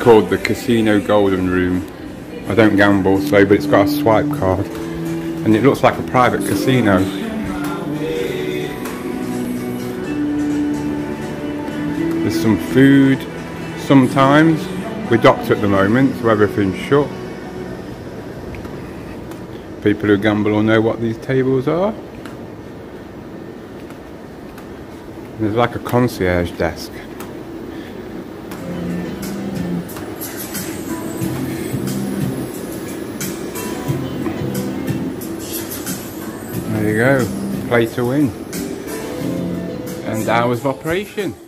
called the Casino Golden Room. I don't gamble, so, but it's got a swipe card. And it looks like a private casino. There's some food sometimes. We're docked at the moment, so everything's shut. People who gamble will know what these tables are. There's like a concierge desk. There you go, play to win. And hours of operation.